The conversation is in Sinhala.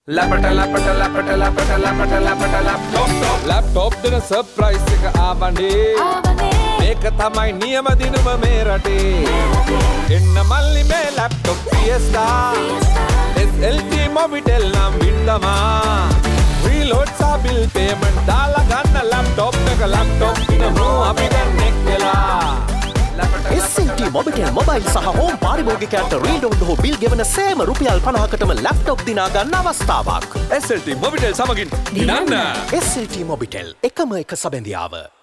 ලැප්ටොප් දෙන සර්ප්‍රයිස් එක ආවනේ මේක තමයි නියම දිනුම මේ රටේ එන්න මල්ලි මේ ලැප්ටොප් ෆියස්ටා SLT මොබිටෙල් නම් වින්දමා රීලෝඩ් සා බිල් පේමන්ට් දාලා ගන්න ලැප්ටොප් එක ලැප්ටොප් දිනමු අපි දැන් එක් වෙලා SLT මොබිටෙල් මොබයිල් සහ හෝම් පාරිභෝගිකයන්ට රීලෝඩ් හෝ බිල් ගෙවන සෑම රුපියල් 50කටම ලැප්ටොප් දිනා ගන්න අවස්ථාවක්. SLT මොබිටෙල් සමගින් දිනන්න. SLT මොබිටෙල් එකම එක සැබඳියාව.